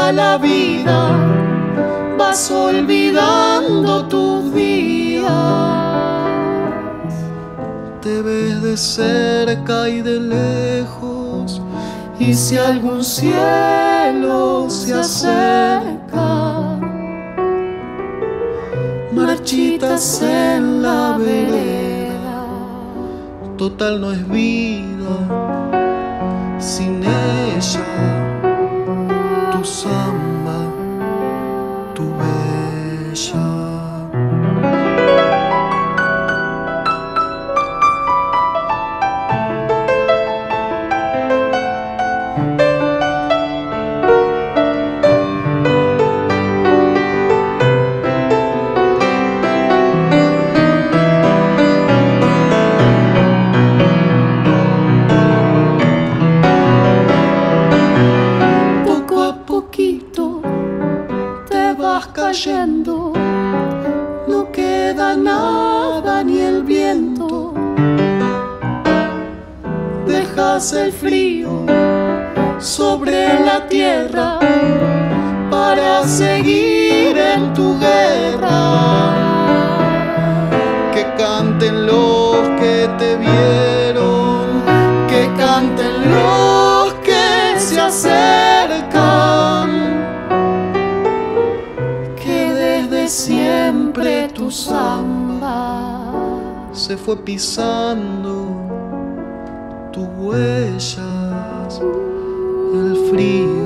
pasa la vida, vas olvidando tus días. Te ves de cerca y de lejos, y si algún cielo se acerca, marchitas en la vereda. Total no es vida sin ella, tu samba, tu bella. Cayendo, no queda nada ni el viento. Dejas el frío sobre la tierra para seguir en tu guerra. Que canten los que te vieron, que canten los que se acercan. Siempre tu samba se fue pisando tus huellas, el frío